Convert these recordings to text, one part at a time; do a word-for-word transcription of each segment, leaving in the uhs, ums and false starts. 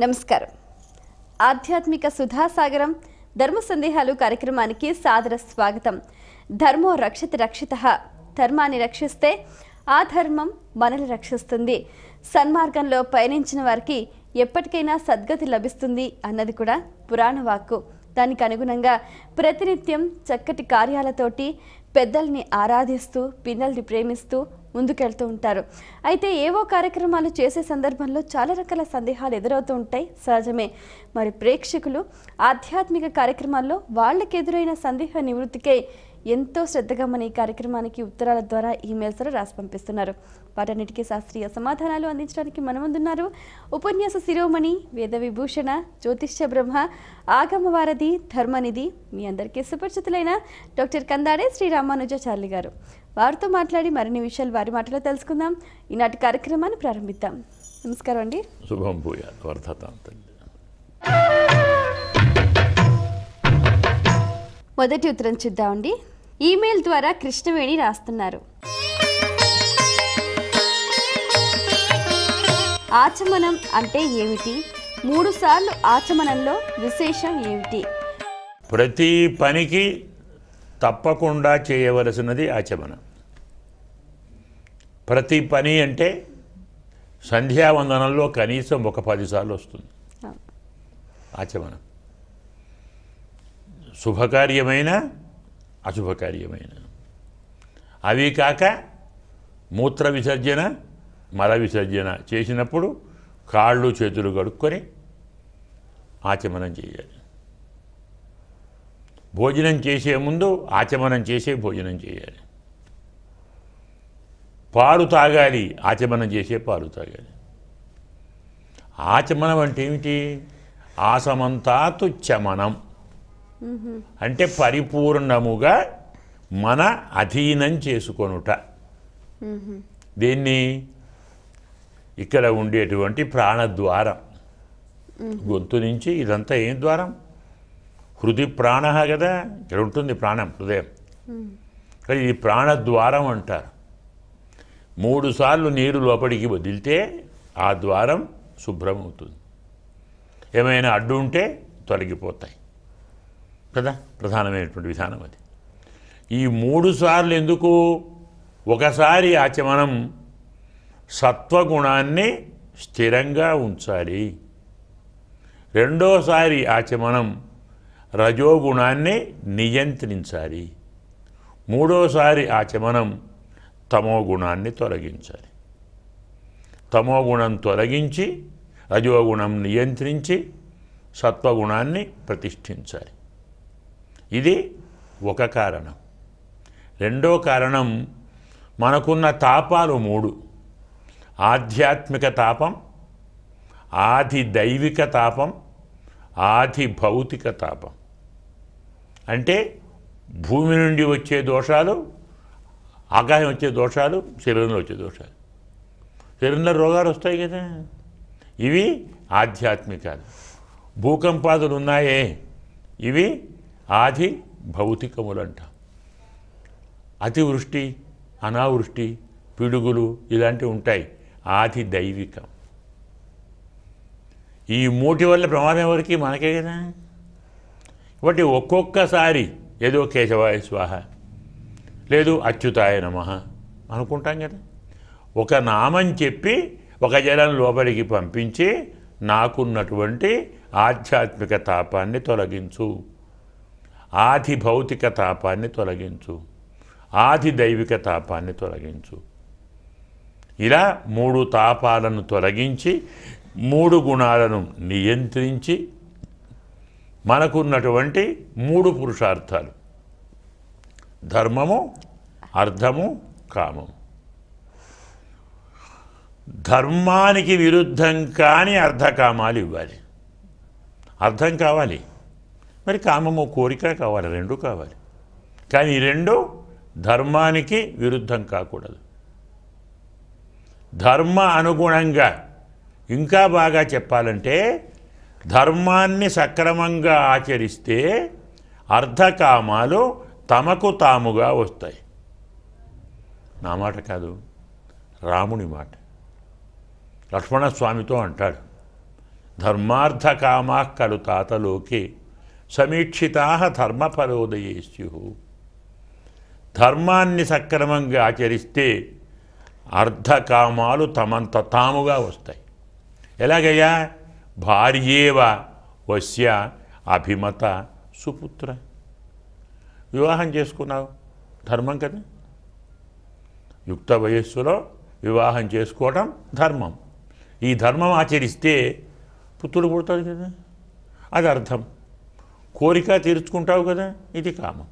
నమస్కారం. ఆధ్యాత్మిక సుధాసాగరం ధర్మ సందేహాలు కార్యక్రమానికి సాదర స్వాగతం. ధర్మో రక్షతి రక్షితః. ధర్మాన్ని రక్షిస్తే ఆ ధర్మం మనల్ని రక్షిస్తుంది. సన్మార్గంలో పయనించిన వారికి ఎప్పటికైనా సద్గతి లభిస్తుంది అన్నది కూడా పురాణ వాక్కు. దానికి అనుగుణంగా ప్రతినిత్యం చక్కటి కార్యాలతోటి పెద్దల్ని ఆరాధిస్తూ పిల్లల్ని ప్రేమిస్తూ ముందుకెళ్తూ ఉంటారు. అయితే ఏవో కార్యక్రమాలు చేసే సందర్భంలో చాలా రకాల సందేహాలు ఎదురవుతూ ఉంటాయి, సహజమే. మరి ప్రేక్షకులు ఆధ్యాత్మిక కార్యక్రమాల్లో వాళ్ళకి ఎదురైన సందేహ నివృత్తికై ఎంతో శ్రద్ధగా మన ఈ కార్యక్రమానికి ఉత్తరాల ద్వారా ఈమెయిల్స్ ద్వారా రాసి పంపిస్తున్నారు. వాటన్నిటికీ శాస్త్రీయ సమాధానాలు అందించడానికి మన ముందున్నారు ఉపన్యాస శిరోమణి, వేద విభూషణ, జ్యోతిష్య బ్రహ్మ, ఆగమ వారధి, ధర్మనిధి, మీ అందరికీ సుపరిచితులైన డాక్టర్ కందాడే శ్రీ రామానుజాచార్య గారు. వారితో మాట్లాడి మరిన్ని విషయాలు వారి మాటలో తెలుసుకుందాం. ఈనాటి కార్యక్రమాన్ని ప్రారంభిద్దాం. నమస్కారం అండి. శుభం భూయాత్ వర్ధతాం. మొదటి ఉత్తరం చూద్దామండి. ఈమెయిల్ ద్వారా కృష్ణవేణి రాస్తున్నారు. ఆచమనం అంటే ఏమిటి? మూడు సార్లు ఆచమనంలో విశేషం ఏమిటి? ప్రతి పనికి తప్పకుండా చేయవలసినది ఆచమనం. ప్రతి పని అంటే సంధ్యావందనంలో కనీసం ఒక పదిసార్లు వస్తుంది ఆచమనం. శుభకార్యమైన అశుభకార్యమైన, అవి కాక మూత్ర విసర్జన, మల విసర్జన చేసినప్పుడు కాళ్ళు చేతులు కడుక్కొని ఆచమనం చేయాలి. భోజనం చేసే ముందు ఆచమనం చేసే భోజనం చేయాలి. పాలు తాగాలి, ఆచమనం చేసే పాలు తాగాలి. ఆచమనం అంటే ఏమిటి? ఆసమంతాతు చమనం అంటే పరిపూర్ణముగా మన అధీనం చేసుకొనుట. దీన్ని ఇక్కడ ఉండేటువంటి ప్రాణద్వారం, గొంతు నుంచి ఇదంతా ఏం ద్వారం? హృది ప్రాణ కదా, ఇక్కడ ఉంటుంది ప్రాణం, హృదయం. కానీ ఇది ప్రాణద్వారం అంటారు. మూడు సార్లు నీరు లోపలికి వదిలితే ఆ ద్వారం శుభ్రమవుతుంది. ఏమైనా అడ్డు ఉంటే తొలగిపోతాయి కదా, ప్రధానమైనటువంటి విధానం అది. ఈ మూడు సార్లు ఎందుకు? ఒకసారి ఆచమనం సత్వగుణాన్ని స్థిరంగా ఉంచాలి. రెండోసారి ఆచమనం రజోగుణాన్ని నియంత్రించాలి. మూడోసారి ఆచమనం తమోగుణాన్ని తొలగించాలి. తమోగుణం తొలగించి రజోగుణం నియంత్రించి సత్వగుణాన్ని ప్రతిష్ఠించాలి. ఇది ఒక కారణం. రెండో కారణం, మనకున్న తాపాలు మూడు: ఆధ్యాత్మిక తాపం, ఆది దైవిక తాపం, ఆది భౌతిక తాపం. అంటే భూమి నుండి వచ్చే దోషాలు, ఆకాశం వచ్చే దోషాలు, శరీరంలో వచ్చే దోషాలు. శరీరంలో రోగాలు వస్తాయి కదా, ఇవి ఆధ్యాత్మికాలు. భూకంపాదులు ఉన్నాయే, ఇవి ఆది భౌతికములు అంట. అతివృష్టి, అనావృష్టి, పిడుగులు ఇలాంటివి ఉంటాయి, ఆది దైవికం. ఈ మూటి వల్ల ప్రమాదం ఎవరికి? మనకే కదా. కాబట్టి ఒక్కొక్కసారి ఏదో కేశవాయ స్వాహ, లేదు అచ్యుతాయ నమః అనుకుంటాం కదా. ఒక నామం చెప్పి ఒక జలం లోపలికి పంపించి నాకున్నటువంటి ఆధ్యాత్మిక తాపాన్ని తొలగించు, ఆది భౌతిక తాపాన్ని తొలగించు, ఆది దైవిక తాపాన్ని తొలగించు. ఇలా మూడు తాపాలను తొలగించి మూడు గుణాలను నియంత్రించి మనకున్నటువంటి మూడు పురుషార్థాలు, ధర్మము, అర్థము, కామము. ధర్మానికి విరుద్ధం కాని అర్ధకామాలు ఇవ్వాలి. అర్థం కావాలి, మరి కామము కోరిక కావాలి, రెండు కావాలి. కానీ ఈ రెండు ధర్మానికి విరుద్ధం కాకూడదు. ధర్మ అనుగుణంగా, ఇంకా బాగా చెప్పాలంటే ధర్మాన్ని సక్రమంగా ఆచరిస్తే అర్ధకామాలు తమకు తాముగా వస్తాయి. నా మాట కాదు, రాముని మాట. లక్ష్మణస్వామితో అంటాడు, ధర్మార్థకామా ఖలు తాతలోకే సమీక్షితా ధర్మఫలోదయే స్యు. ధర్మాన్ని సక్రమంగా ఆచరిస్తే అర్ధకామాలు తమంత తాముగా వస్తాయి. ఎలాగయ్యా? భార్యేవ వశ్య అభిమత సుపుత్ర. వివాహం చేసుకున్నావు, ధర్మం కదా. యుక్త వయస్సులో వివాహం చేసుకోవడం ధర్మం. ఈ ధర్మం ఆచరిస్తే పుత్రుడు పుడతాడు కదా, అది అర్థం. కోరిక తీర్చుకుంటావు కదా, ఇది కామం.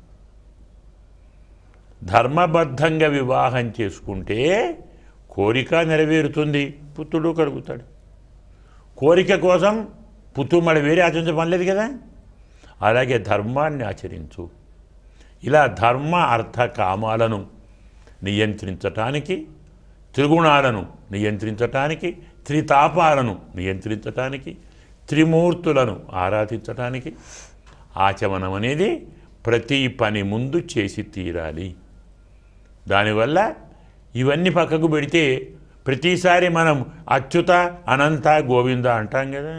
ధర్మబద్ధంగా వివాహం చేసుకుంటే కోరిక నెరవేరుతుంది, పుత్రుడు కలుగుతాడు. కోరిక కోసం పుత్రుడు మళ్ళీ వేరే ఆచరించే పని లేదు కదా. అలాగే ధర్మాన్ని ఆచరించు. ఇలా ధర్మ అర్థ కామాలను నియంత్రించటానికి, త్రిగుణాలను నియంత్రించటానికి, త్రితాపాలను నియంత్రించటానికి, త్రిమూర్తులను ఆరాధించటానికి ఆచమనం అనేది ప్రతి పని ముందు చేసి తీరాలి. దానివల్ల ఇవన్నీ పక్కకు పెడితే ప్రతిసారి మనం అచ్యుత అనంత గోవింద అంటాం కదా.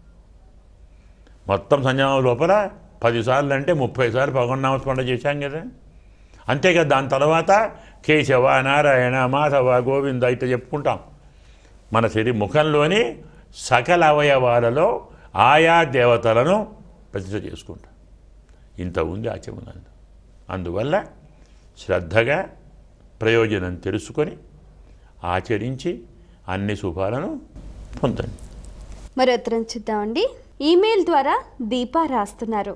మొత్తం సంజానం లోపల పదిసార్లు అంటే ముప్పై సార్లు పగొన్నామస్మరణ చేశాం కదా. అంతేకాదు దాని తర్వాత కేశవ నారాయణ మాధవ గోవింద ఇట్లా చెప్పుకుంటాం. మన శరీర ముఖంలోని సకల అవయవాలలో ఆయా దేవతలను ప్రతిష్ఠ చేసుకుంటాం. ఇంత ఉంది ఆచమనం. అందువల్ల శ్రద్ధగా ప్రయోజనం తెలుసుకొని ఆచరించి అన్ని శుభాలను పొందండి. మరి ఉత్తరం చూద్దామండి. ఈమెయిల్ ద్వారా దీపా రాస్తున్నారు.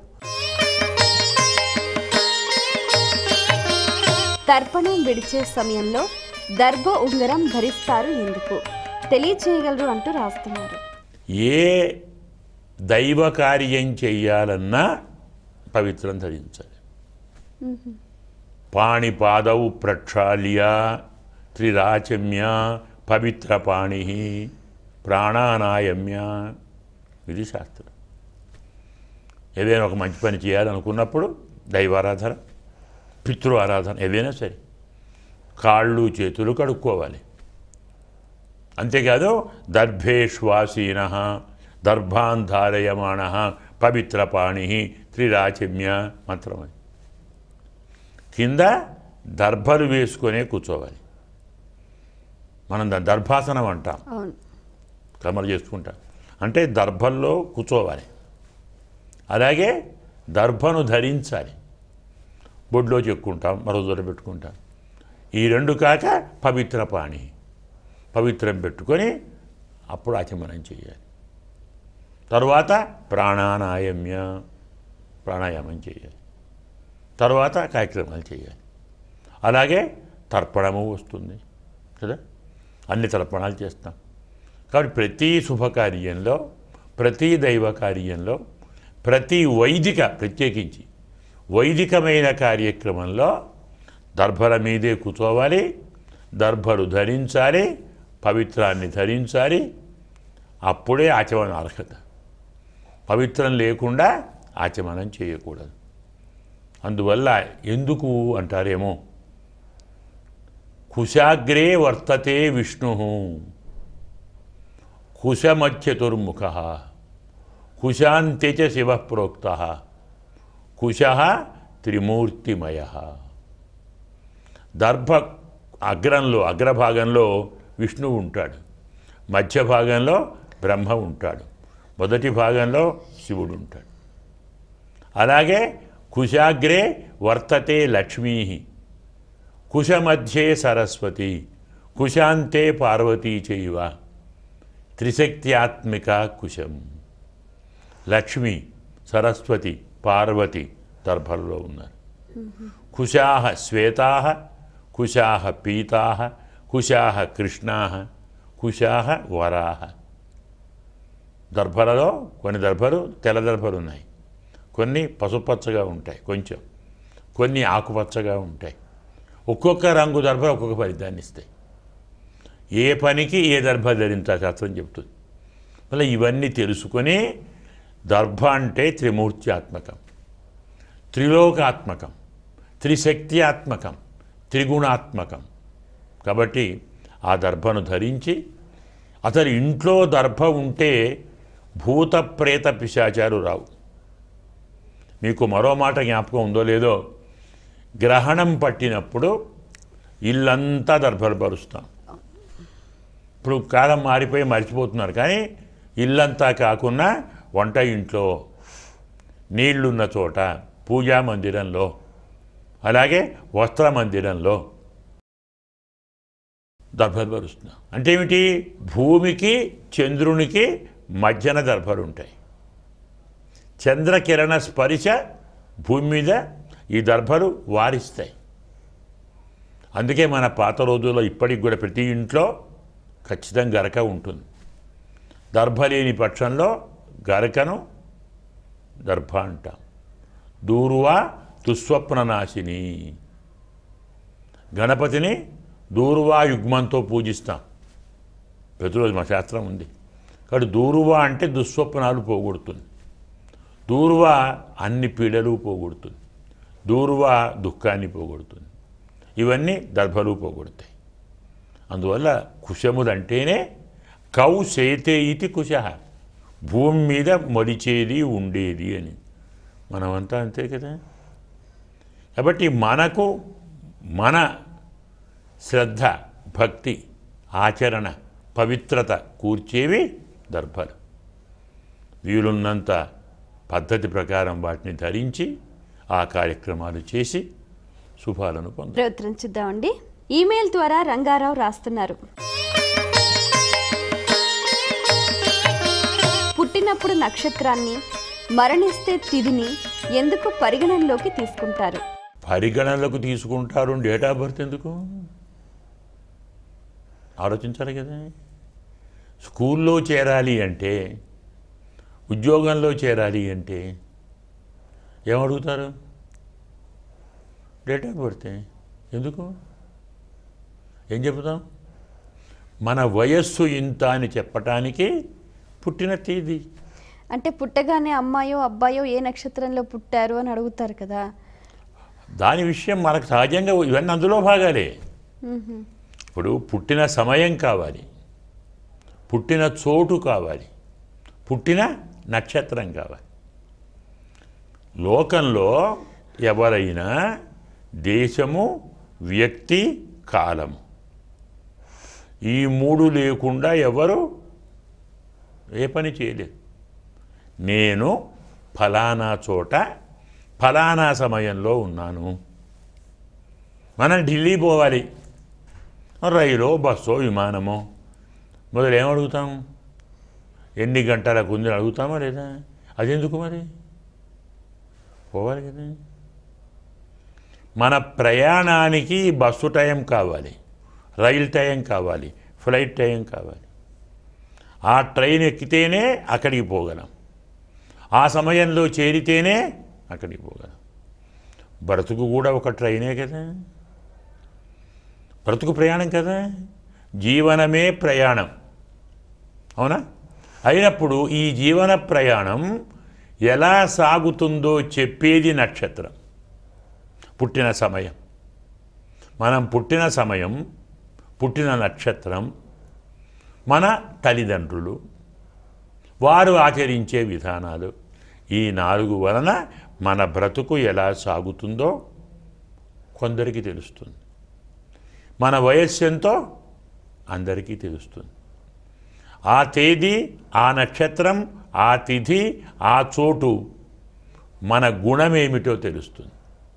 తర్పణం విడిచే సమయంలో దర్భ ఉంగరం ధరిస్తారు ఎందుకు తెలియచేయగలరు అంటూ రాస్తున్నారు. ఏ దైవ కార్యం చెయ్యాలన్నా పవిత్రం ధరించాలి. పాణిపాదౌ ప్రక్షాళ్య త్రిరాచమ్య పవిత్ర పాణి ప్రాణానాయమ్య. ఇది శాస్త్రం. ఏదైనా ఒక మంచి పని చేయాలనుకున్నప్పుడు దైవారాధన, పితృ ఆరాధన ఏదైనా సరే కాళ్ళు చేతులు కడుక్కోవాలి. అంతేకాదు దర్భేష్వాసీన దర్భాన్ ధారయమాణ పవిత్ర పాణి త్రిరాచమ్య మంత్రం. కింద దర్భలు వేసుకొనే కూర్చోవాలి. మనం దాన్ని దర్భాసనం అంటాం, కమలు చేసుకుంటాం. అంటే దర్భల్లో కూర్చోవాలి. అలాగే దర్భను ధరించాలి. బొడ్లో చెక్కుంటాం, మరో దూర పెట్టుకుంటాం. ఈ రెండు కాక పవిత్ర పాణి, పవిత్రం పెట్టుకొని అప్పుడు ఆచమనం చేయాలి. తరువాత ప్రాణానాయమ్య, ప్రాణాయామం చేయాలి. తర్వాత కార్యక్రమాలు చేయాలి. అలాగే తర్పణము వస్తుంది కదా, అన్ని తర్పణాలు చేస్తాం. కాబట్టి ప్రతి శుభకార్యంలో, ప్రతి దైవ కార్యంలో, ప్రతి వైదిక ప్రత్యేకించి వైదికమైన కార్యక్రమంలో దర్భల మీదే కూర్చోవాలి, దర్భలు ధరించాలి, పవిత్రాన్ని ధరించాలి. అప్పుడే ఆచమనం అర్హత. పవిత్రం లేకుండా ఆచమనం చేయకూడదు. అందువల్ల ఎందుకు అంటారేమో, కుశాగ్రే వర్తతే విష్ణు కుశమధ్యతుర్ముఖ కుశాంతే చ శివ ప్రోక్త కుశ త్రిమూర్తిమయ. దర్భ అగ్రంలో అగ్రభాగంలో విష్ణువు ఉంటాడు, మధ్య భాగంలో బ్రహ్మ ఉంటాడు, మొదటి భాగంలో శివుడు ఉంటాడు. అలాగే కుశాగ్రే వర్తతే లక్ష్మీ కుశమధ్యే సరస్వతి కుశాంతే పార్వతీ చైవ త్రిశక్త్యాత్మిక కుశం. లక్ష్మి, సరస్వతి, పార్వతి దర్భల్లో ఉన్నారు. కుశాః శ్వేతాః, కుశాః పీతాః, కుశాః కృష్ణాః, కుశాః వరాః. దర్భలలో కొన్ని దర్భలు తెల్ల దర్భలు ఉన్నాయి, కొన్ని పసుపచ్చగా ఉంటాయి, కొంచెం కొన్ని ఆకుపచ్చగా ఉంటాయి. ఒక్కొక్క రంగు దర్భ ఒక్కొక్క ఫలితాన్ని ఇస్తాయి. ఏ పనికి ఏ దర్భ ధరించా శాస్త్రం చెప్తుంది. మళ్ళీ ఇవన్నీ తెలుసుకొని దర్భ అంటే త్రిమూర్త్యాత్మకం, త్రిలోకాత్మకం, త్రిశక్త్యాత్మకం, త్రిగుణాత్మకం. కాబట్టి ఆ దర్భను ధరించి, అతని ఇంట్లో దర్భ ఉంటే భూత ప్రేత పిశాచాలు రావు. మీకు మరో మాట జ్ఞాపకం ఉందో లేదో, గ్రహణం పట్టినప్పుడు ఇల్లంతా దర్భలు పరుస్తాం. ఇప్పుడు కాలం మారిపోయి మర్చిపోతున్నారు, కానీ ఇల్లంతా కాకుండా వంట ఇంట్లో, నీళ్లున్న చోట, పూజా మందిరంలో, అలాగే వస్త్ర మందిరంలో దర్భలు పరుస్తున్నాం. అంటే ఏమిటి? భూమికి చంద్రునికి మధ్యన దర్భలు ఉంటాయి. చంద్రకిరణ స్పర్శ భూమి మీద ఈ దర్భలు వారిస్తాయి. అందుకే మన పాత రోజుల్లో ఇప్పటికి కూడా ప్రతి ఇంట్లో ఖచ్చితంగా గరక ఉంటుంది. దర్భ లేని పక్షంలో గరకను దర్భ అంటాం. దూర్వా దుస్వప్ననాశిని. గణపతిని దూర్వా యుగ్మంతో పూజిస్తాం. ప్రతిరోజు మా శాస్త్రం ఉంది. కాబట్టి దూర్వా అంటే దుస్వప్నాలు పోగొడుతుంది. దూర్వా అన్ని పీడలు పోగొడుతుంది. దూర్వా దుఃఖాన్ని పోగొడుతుంది. ఇవన్నీ దర్భలు పోగొడతాయి. అందువల్ల కుశములంటేనే కౌ సేతే ఇతి కుశ, భూమి మీద మొలిచేది ఉండేది అని. మనమంతా అంతే కదా. కాబట్టి మనకు మన శ్రద్ధ, భక్తి, ఆచరణ, పవిత్రత కూర్చేవి దర్భలు. వీలున్నంత పద్ధతి ప్రకారం వాటిని ధరించి ఆ కార్యక్రమాలు చేసి శుభాలను పొందాలి. ప్రయత్నం చూద్దామండి. ఈమెయిల్ ద్వారా రంగారావు రాస్తున్నారు. పుట్టినప్పుడు నక్షత్రాన్ని, మరణిస్తే తిథిని ఎందుకు పరిగణనలోకి తీసుకుంటారు? పరిగణనలోకి తీసుకుంటారు. డేట్ ఆఫ్ బర్త్ ఎందుకు ఆలోచించాలి కదా. స్కూల్లో చేరాలి అంటే, ఉద్యోగంలో చేరాలి అంటే ఏమడుగుతారు? Date of birth. ఎందుకు? ఏం చెప్తాం? మన వయస్సు ఇంత అని చెప్పటానికి పుట్టిన తేదీ. అంటే పుట్టగానే అమ్మాయో అబ్బాయో ఏ నక్షత్రంలో పుట్టారు అని అడుగుతారు కదా. దాని విషయం మనకు సహజంగా ఇవన్నీ అందులో భాగాలే. ఇప్పుడు పుట్టిన సమయం కావాలి, పుట్టిన చోటు కావాలి, పుట్టిన నక్షత్రం కావాలి. లోకంలో ఎవరైనా దేశము, వ్యక్తి, కాలము, ఈ మూడు లేకుండా ఎవరు ఏ పని చేయలేదు. నేను ఫలానా చోట ఫలానా సమయంలో ఉన్నాను. మనం ఢిల్లీ పోవాలి, రైలో, బస్సో, విమానమో, మొదలు ఏమడుగుతాం? ఎన్ని గంటలకు ఉంది అడుగుతామా లేదా? అదెందుకు మరి? పోవాలి కదా. మన ప్రయాణానికి బస్సు టైం కావాలి, రైలు టైం కావాలి, ఫ్లైట్ టైం కావాలి. ఆ ట్రైన్ ఎక్కితేనే అక్కడికి పోగలం, ఆ సమయంలో చేరితేనే అక్కడికి పోగలం. బ్రతుకు కూడా ఒక ట్రైనే కదా, బ్రతుకు ప్రయాణం కదా. జీవనమే ప్రయాణం, అవునా? అయినప్పుడు ఈ జీవన ప్రయాణం ఎలా సాగుతుందో చెప్పేది నక్షత్రం, పుట్టిన సమయం. మనం పుట్టిన సమయం, పుట్టిన నక్షత్రం, మన తల్లిదండ్రులు, వారు ఆచరించే విధానాలు, ఈ నాలుగు వలన మన బ్రతుకు ఎలా సాగుతుందో కొందరికి తెలుస్తుంది. మన వయస్సు ఎంతో అందరికీ తెలుస్తుంది. ఆ తేదీ, ఆ నక్షత్రం, ఆ తిథి, ఆ చోటు మన గుణమేమిటో తెలుస్తుంది.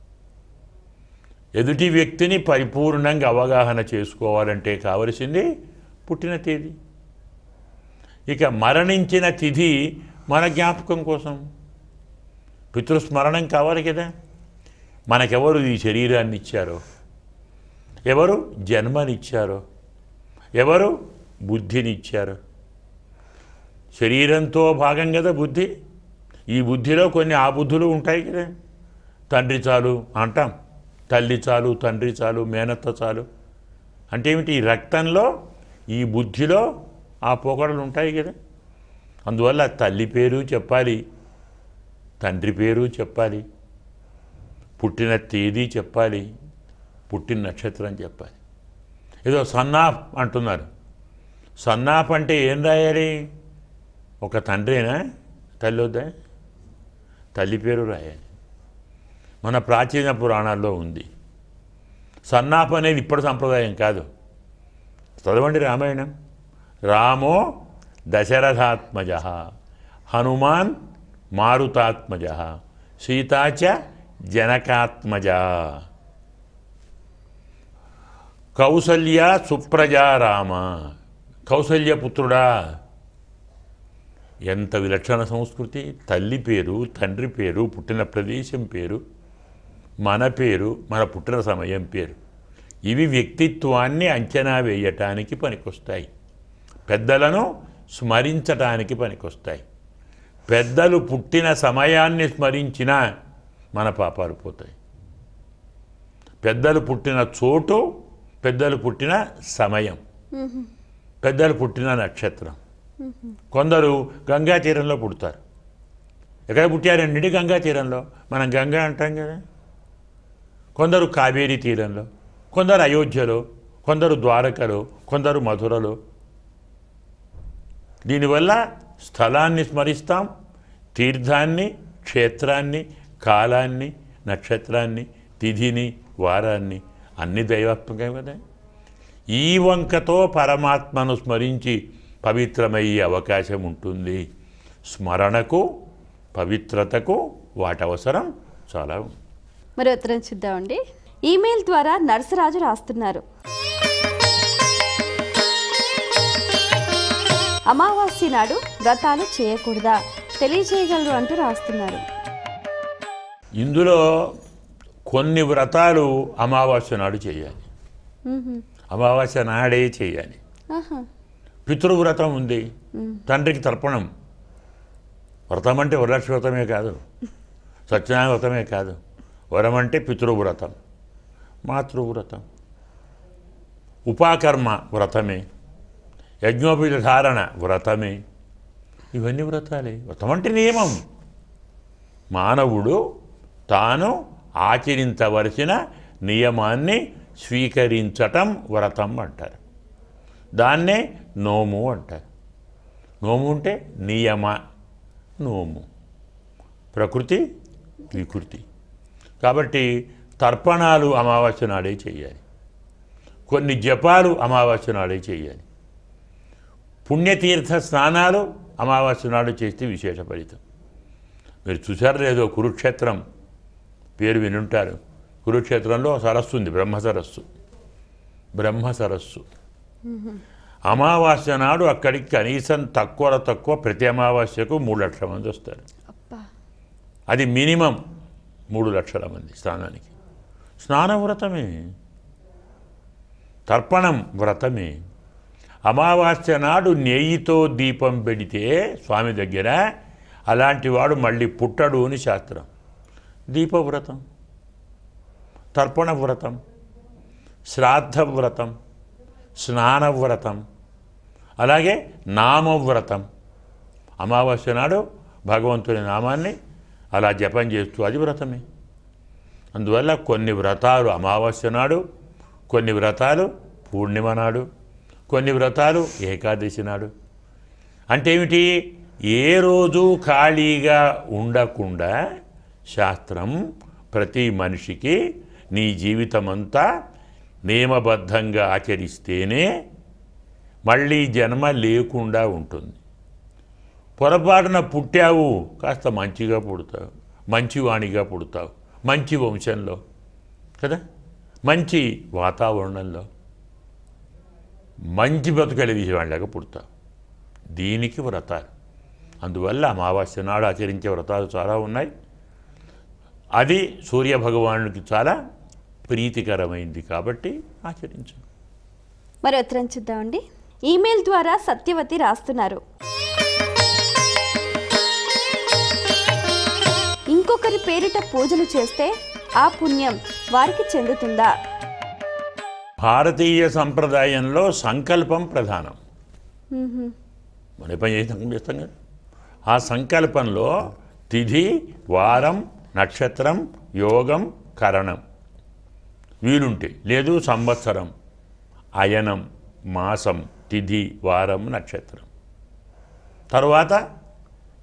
ఎదుటి వ్యక్తిని పరిపూర్ణంగా అవగాహన చేసుకోవాలంటే కావలసింది పుట్టిన తేదీ. ఇక మరణించిన తిథి మన జ్ఞాపకం కోసం, పితృస్మరణం కావాలి కదా. మనకెవరు ఈ శరీరాన్ని ఇచ్చారో, ఎవరు జన్మనిచ్చారో, ఎవరు బుద్ధినిచ్చారో. శరీరంతో భాగం కదా బుద్ధి. ఈ బుద్ధిలో కొన్ని ఆ బుద్ధులు ఉంటాయి కదా. తండ్రి చాలు అంటాం, తల్లి చాలు, తండ్రి చాలు, మేనత్త చాలు అంటే ఏమిటి? ఈ రక్తంలో, ఈ బుద్ధిలో ఆ పోకడలు ఉంటాయి కదా. అందువల్ల తల్లి పేరు చెప్పాలి, తండ్రి పేరు చెప్పాలి, పుట్టిన తేదీ చెప్పాలి, పుట్టిన నక్షత్రం చెప్పాలి. ఏదో సన్నాఫ్ అంటున్నారు. సన్నాఫ్ అంటే ఏం రాయాలి? ఒక తండ్రినా తల్లి వద్దా? తల్లి పేరు రాయాలి. మన ప్రాచీన పురాణాల్లో ఉంది. సన్నాపం అనేది ఇప్పటి సంప్రదాయం కాదు. చదవండి రామాయణం. రామో దశరథాత్మజ, హనుమాన్ మారుతాత్మజ, సీతాచ జనకాత్మజ, కౌసల్య సుప్రజా రామ. కౌసల్యపుత్రుడా. ఎంత విలక్షణ సంస్కృతి! తల్లి పేరు, తండ్రి పేరు, పుట్టిన ప్రదేశం పేరు, మన పేరు, మన పుట్టిన సమయం పేరు, ఇవి వ్యక్తిత్వాన్ని అంచనా వేయటానికి పనికొస్తాయి. పెద్దలను స్మరించటానికి పనికొస్తాయి. పెద్దలు పుట్టిన సమయాన్ని స్మరించినా మన పాపాలు పోతాయి. పెద్దలు పుట్టిన చోటు, పెద్దలు పుట్టిన సమయం, పెద్దలు పుట్టిన నక్షత్రం. కొందరు గంగా తీరంలో పుడతారు. ఎక్కడ పుట్టారండి? గంగా తీరంలో. మనం గంగా అంటాం కదా. కొందరు కావేరీ తీరంలో, కొందరు అయోధ్యలో, కొందరు ద్వారకలో, కొందరు మధురలో. దీనివల్ల స్థలాన్ని స్మరిస్తాం, తీర్థాన్ని, క్షేత్రాన్ని, కాలాన్ని, నక్షత్రాన్ని, తిథిని, వారాన్ని, అన్ని దైవాత్మకం కదా. ఈ వంకతో పరమాత్మను స్మరించి పవిత్రమయ్యే అవకాశం ఉంటుంది. స్మరణకు, పవిత్రతకు వాటి అవసరం చాలా ఉంది. మరి ఉత్తరం చూద్దామండి. ఈమెయిల్ ద్వారా నరసరాజు రాస్తున్నారు. అమావాస్య నాడు వ్రతాలు చేయకూడదా, తెలియజేయగలరు అంటూ రాస్తున్నారు. ఇందులో కొన్ని వ్రతాలు అమావాస్య నాడు చేయాలి. అమావాస్య నాడే చేయాలి. పితృవ్రతం ఉంది, తండ్రికి తర్పణం. వ్రతం అంటే వరలక్ష్మి వ్రతమే కాదు, సత్యనారాయణ వ్రతమే కాదు. వరం అంటే పితృవ్రతం, మాతృవ్రతం, ఉపాకర్మ వ్రతమే, యజ్ఞోపేత ధారణ వ్రతమే. ఇవన్నీ వ్రతాలే. వ్రతం అంటే నియమం. మానవుడు తాను ఆచరించవలసిన నియమాన్ని స్వీకరించటం వ్రతం అంటారు. దాన్నే నోము అంటారు. నోము అంటే నియమ, నోము, ప్రకృతి వికృతి. కాబట్టి తర్పణాలు అమావాస్య నాడే చేయాలి. కొన్ని జపాలు అమావాస్య నాడే చేయాలి. పుణ్యతీర్థ స్నానాలు అమావాస్య నాడు చేస్తే విశేష ఫలితం. మీరు చూసారు లేదో, కురుక్షేత్రం పేరు వినుంటారు. కురుక్షేత్రంలో సరస్సు ఉంది, బ్రహ్మ సరస్సు. బ్రహ్మ సరస్సు అమావాస్య నాడు అక్కడికి కనీసం తక్కువ తక్కువ ప్రతి అమావాస్యకు మూడు లక్షల మంది వస్తారు. అది మినిమం మూడు లక్షల మంది స్నానానికి. స్నాన వ్రతమే, తర్పణం వ్రతమే. అమావాస్య నాడు నెయ్యితో దీపం పెడితే స్వామి దగ్గర అలాంటి వాడు మళ్ళీ పుట్టడు అని శాస్త్రం. దీపవ్రతం, తర్పణ వ్రతం, శ్రాద్ధ వ్రతం, స్నానవ్రతం, అలాగే నామవ్రతం. అమావాస్య నాడు భగవంతుని నామాన్ని అలా జపం చేస్తూ అది వ్రతమే. అందువల్ల కొన్ని వ్రతాలు అమావాస్య నాడు, కొన్ని వ్రతాలు పూర్ణిమ నాడు, కొన్ని వ్రతాలు ఏకాదశి నాడు. అంటే ఏమిటి? ఏ రోజు ఖాళీగా ఉండకుండా శాస్త్రం ప్రతి మనిషికి నీ జీవితమంతా నియమబద్ధంగా ఆచరిస్తేనే మళ్ళీ జన్మ లేకుండా ఉంటుంది. పొరపాటున పుట్టావు, కాస్త మంచిగా పుడతావు, మంచివాణిగా పుడతావు, మంచి వంశంలో కదా, మంచి వాతావరణంలో మంచి బతుకలు తీసేవాళ్ళగా పుడతావు. దీనికి వ్రతాలు. అందువల్ల అమావాస్య నాడు ఆచరించే వ్రతాలు చాలా ఉన్నాయి. అది సూర్యభగవానుడికి చాలా ప్రీతికరమైంది కాబట్టి ఆచరించు. మరి ఉత్తరం చూద్దామండి. ఈమెయిల్ ద్వారా సత్యవతి రాస్తున్నారు. ఇంకొకరి పేరిట పూజలు చేస్తే ఆ పుణ్యం వారికి చెందుతుందా? భారతీయ సంప్రదాయంలో సంకల్పం ప్రధానం. మన పని చేసి సంకల్పం చేస్తాం కదా. ఆ సంకల్పంలో తిథి, వారం, నక్షత్రం, యోగం, కరణం వీలుంటే, లేదు సంవత్సరం, అయనం, మాసం, తిథి, వారం, నక్షత్రం, తర్వాత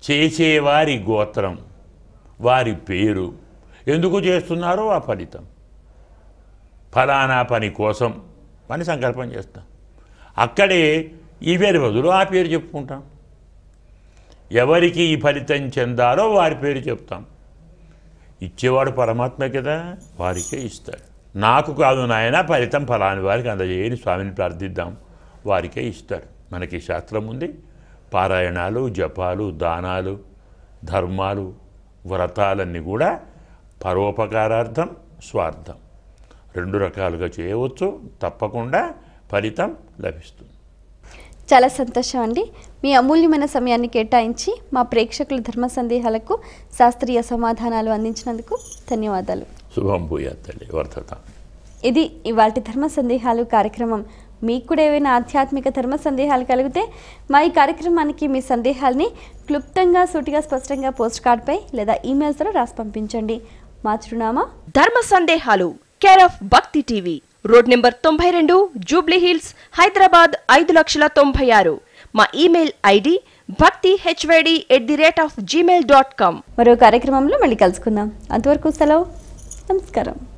చేసేవారి గోత్రం, వారి పేరు, ఎందుకు చేస్తున్నారో ఆ ఫలితం. ఫలానా పని కోసం అని సంకల్పం చేస్తాం. అక్కడే ఈ పేరు బదులు ఆ పేరు చెప్పుకుంటాం. ఎవరికి ఈ ఫలితం చెందాలో వారి పేరు చెప్తాం. ఇచ్చేవాడు పరమాత్మ కదా, వారికే ఇస్తాడు. నాకు కాదు నాయన ఫలితం ఫలాని వారికి అందజేయని స్వామిని ప్రార్థిద్దాం, వారికే ఇస్తాడు. మనకి శాస్త్రం ఉంది. పారాయణాలు, జపాలు, దానాలు, ధర్మాలు, వ్రతాలన్నీ కూడా పరోపకారార్థం, స్వార్థం రెండు రకాలుగా చేయవచ్చు. తప్పకుండా ఫలితం లభిస్తుంది. చాలా సంతోషం అండి. మీ అమూల్యమైన సమయాన్ని కేటాయించి మా ప్రేక్షకుల ధర్మ సందేహాలకు శాస్త్రీయ సమాధానాలు అందించినందుకు ధన్యవాదాలు. శుభం భూయాత్ తల్లి, వర్ధత. ఇది ఇవాల్టి ధర్మ సందేహాలు కార్యక్రమం. మీకు కూడా ఏవైనా ఆధ్యాత్మిక ధర్మ సందేహాలు కలిగితే మా ఈ కార్యక్రమానికి మీ సందేహాల్ని క్లుప్తంగా, సూటిగా, స్పష్టంగా పోస్ట్ కార్డ్పై లేదా ఈమెయిల్స్ ద్వారా రాసి పంపించండి. మా చిరునామా ధర్మ సందేహాలు, care of Bhakti TV, road number తొంభై రెండు, జూబ్లీ హిల్స్, హైదరాబాద్ ఐదు లక్షల తొంభై ఆరు. మా email ID Bhakti HYD at the rate of Gmail dot com. మరో కార్యక్రమంలో మళ్ళీ కలుసుకుందాం. అంతవరకు సెలవు. నమస్కారం.